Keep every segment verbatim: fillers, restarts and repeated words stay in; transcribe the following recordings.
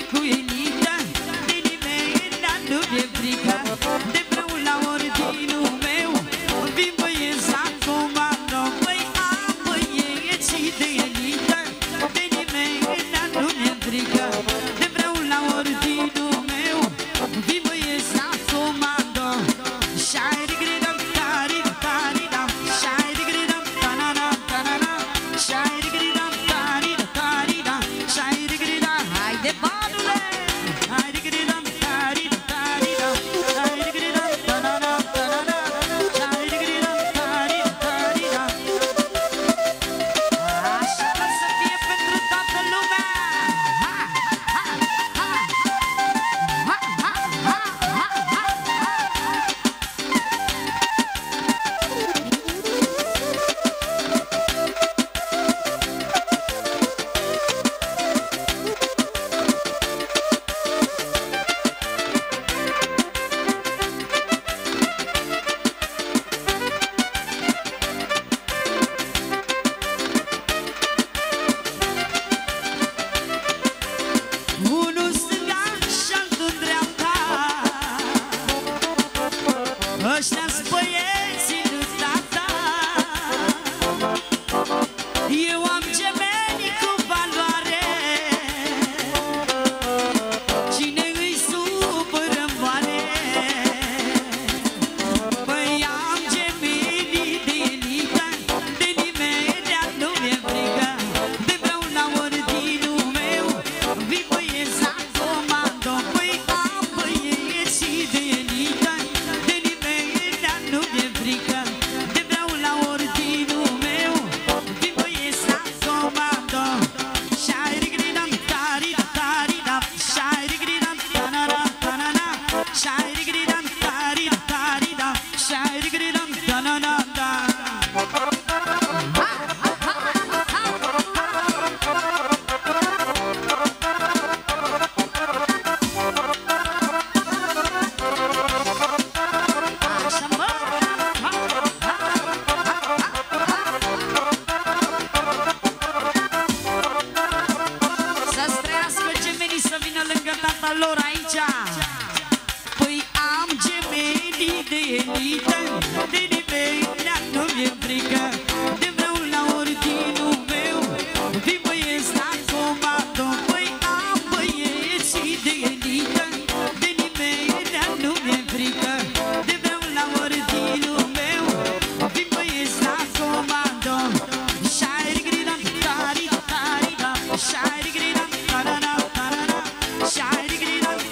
cu elită, de nimeni nu mi-e frică. De vreun la ordinul meu, vin băieți la comandă. Băi, am băieții de elită, de nimeni nu mi-e frică. De vreun la ordinul meu, vin băieți la comandă. Shine gridam, tari, tari, dam. Shine gridam, tanana, tanana. Shine gridam, tari, tari, dam. Shine gridam, haide banule. Haide gridam, tari, tari, dam. Shine gridam, tanana, tanana. Shine gridam, tari, tari, dam. Așa o să fie pentru toată lumea. Ha, ha, ha. Ha, ha, ha, ha, ha. Unul stânga și altul dreapta, ăștia-s băieții lui tata. Eu am gemeni cu valoare, cine îi supără-n moare. Păi am gemeni de elită, de nimeni nu mi-e frică. De vreun la ordinul meu, vii băieți la comandă. Păi am băieții de elită, de nimeni nu mi-e frică. De vreun la ordinul meu, vii băieți la comandă. Shine gridam, tari, tari, dam. Shine gridam, tanana, tanana. Shine gridam, tari, tari, dam. Shine gridam, tanana, dam. Așa, mă. Să-ți trăiască gemenii, să vină lângă tata lor aici. Păi am gemenii de elită, de nimeni nu mi-e frică. De vreun la ordinul meu, vii băieți la comandă. Păi am băieții de elită, de nimeni nu mi-e frică. De vreun la ordinul meu, vii băieți la comandă. Shine gridam, tari, tari, dam. Shine gridam, tanana, tanana. Shine gridam,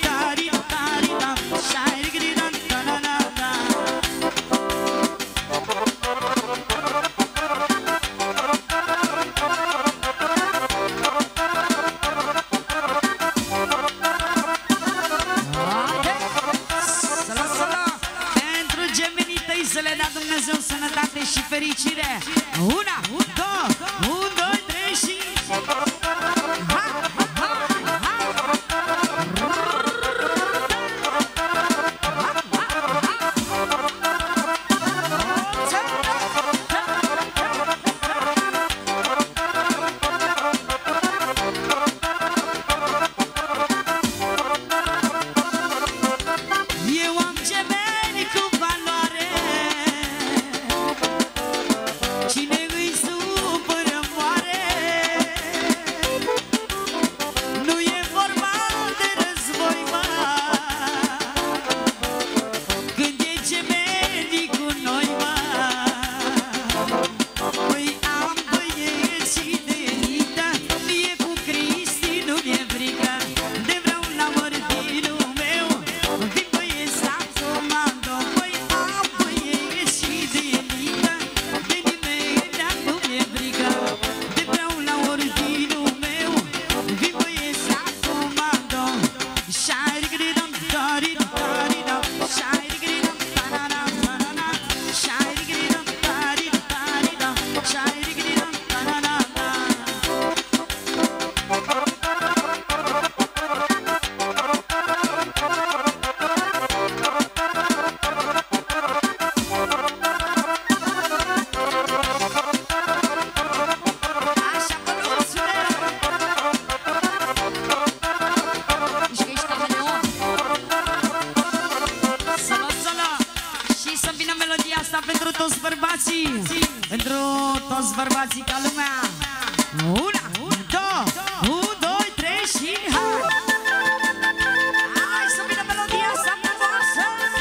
toți bărbații, pentru toți bărbații ca lumea. Una, două, unu, doi, trei și hai! Hai să vină melodia asta frumoasă!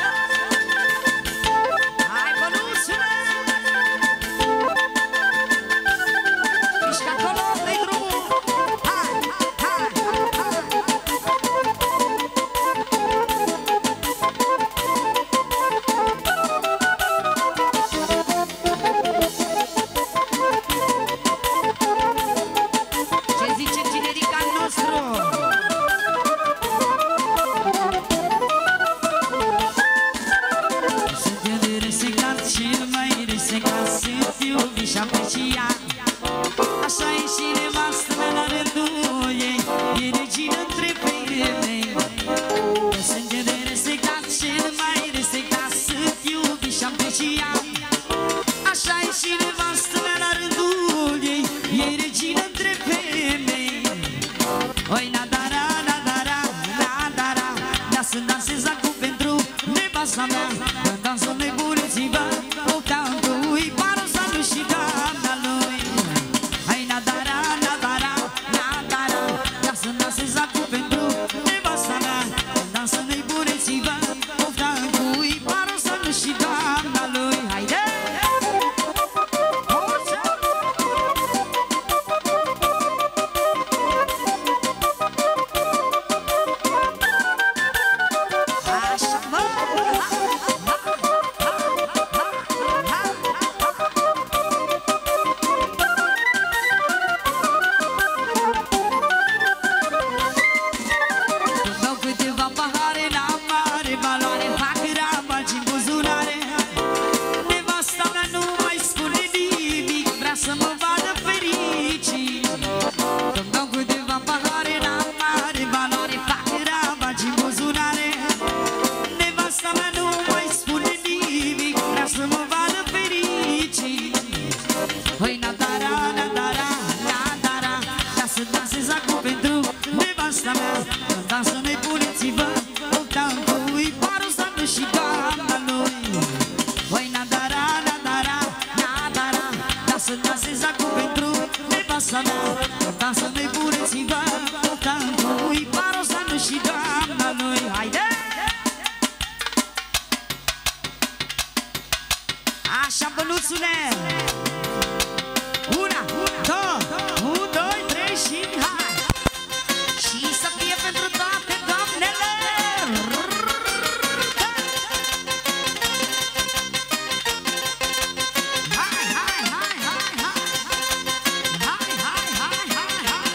Hai, bănuțule! Mișcă acolo, dă-i drumul! Hai, hai, hai! Ce zice generica nostru? Sunt eu de resecat, cel mai resecat, sunt iubit și apreciat. Așa e și nevastă mea la rândul ei, e regină între femei. Sunt eu de resecat, cel mai resecat, sunt iubit și apreciat. Așa e și nevastă mea la rândul ei, e regină între femei. Oi, nadara, nadara, nadara, da să dansez acum pentru nevasta mea. Când dansul nebuneții-vă, optantului, parosanul și doamna lui. Hai, nadara, nadara, nadara, da să dansez acum pentru nevasta mea. Când dansul nebuneții-vă, optantului, parosanul și doamna lui. Haide! Așa, mă! Când beau câteva pahare, n-am mare valoare, fac rabagi în buzunare. Nevasta mea nu mai spune nimic, vrea să mă vadă fericit. Când beau câteva pahare, n-am mare valoare, fac rabagi în buzunare. Nevasta mea nu mai spune nimic, vrea să mă vadă fericit. Hăi, nadara, nadara, nadara, da să dansez acum pentru nevasta mea. Când dansă nebuneți-vă, optantului, parosanul și doamna lui. Hăi, nadara, nadara, nadara, da să dansez acum pentru nevasta mea. Când dansă nebuneți-vă, optantului, parosanul și doamna lui. Haide! Așa, bănuțule! Una, două, unu, doi, trei și hai! Și să fie pentru toate doamnele! Hai, hai, hai, hai, hai! Hai, hai, hai, hai, hai!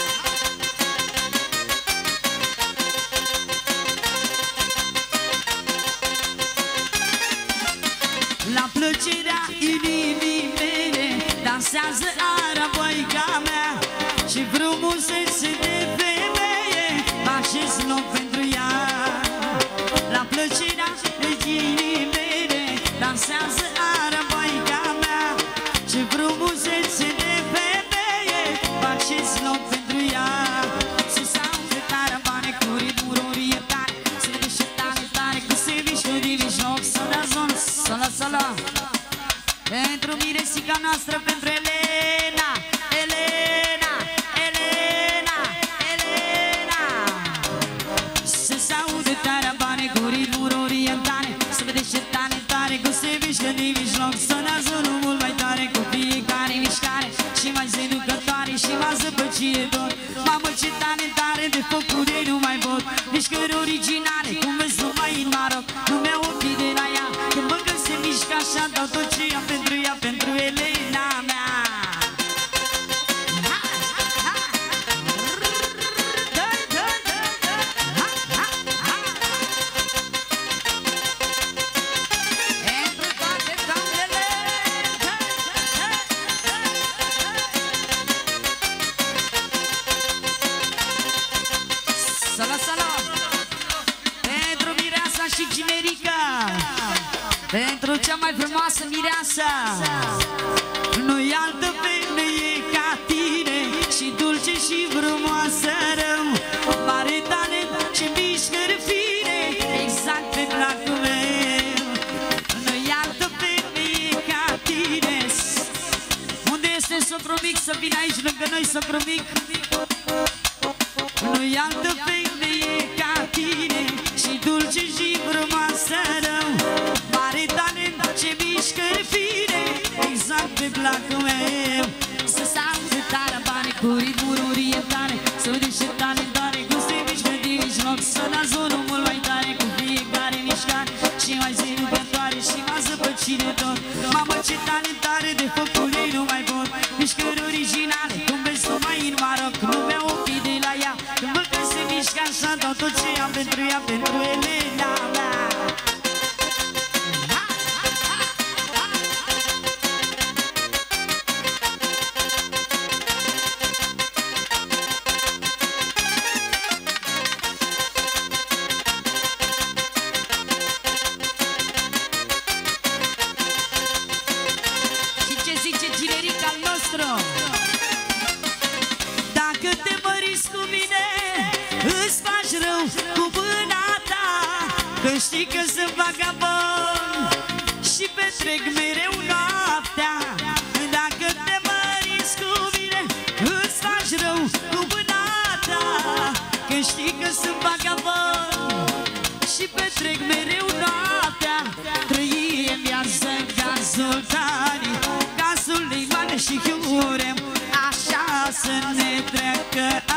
La plăcerea inimii mele dansează arabăica mea și frumusețe de femeie așez loc pentru ea. La plăcerea inimii mele dansează arabăica mea și frumusețe de femeie așez loc pentru ea. Se saudă caravane cu ritmuri orientale, se vede tare, tare cu se mișcă din mijloc, să la zon, să la sala. Pentru miresica noastră, pentru Elena, Elena, Elena, Elena. Se saudă tarabane cu ritmuri orientale, se vede ce tare, tare cu se mișcă din mijloc, sonează unul mult mai tare cu fiecare mișcare și mai seducătoare și mai zăpăcietor. Mamă, ce tare, tare de făcut ei nu mai pot, mișcări originale, cum vezi numai în Maroc. Nu mi-au ochii de la ea, când văd că se mișcă așa, dau tot ce ia pentru ea, pentru Elena mea. Hai, hai, dă-i, dă-i, dă-i, dă-i, hai, hai, hai. Pentru toate doamnele, dă-i, dă-i, dă-i. Sala, sala. Pentru mireasa și generica, pentru cea mai frumoasă mireasa. Nu-i altă femeie ca tine, și dulce și frumoasă rău, mare talent și mișcări fine, exact pe placul meu. Nu-i altă femeie ca să vină aici lângă noi, socru mic. Nu-i altă femeie ca tine, și dulce și frumoasă rău. Mare talent, ce mișcări fine, exact pe placul meu. Să se auze tare bani cu ritmuri orientale, să vede ce talentare, cum se mișcă din mijloc. Să dați unul mult mai tare cu fiecare mișcare, și mai zâmbătoare și m-a zăpăcine tot. Mamă, ce talentare, de făcut ei nu mai pot. Mișcări originale, cum vezi numai în Maroc. Lumea ochii de la ea, când văd că se mișcă așa, dau tot ce am pentru ea, pentru Elena mea. Dacă te măriți cu mine, îți faci rău cu mâna ta, că știi că sunt vagabond și petrec mereu noaptea. Dacă te măriți cu mine, îți faci rău cu mâna ta, că știi că sunt vagabond și petrec mereu noaptea. Trăim viață ca sultanii, ca Suleiman și Hurem, așa să ne treacă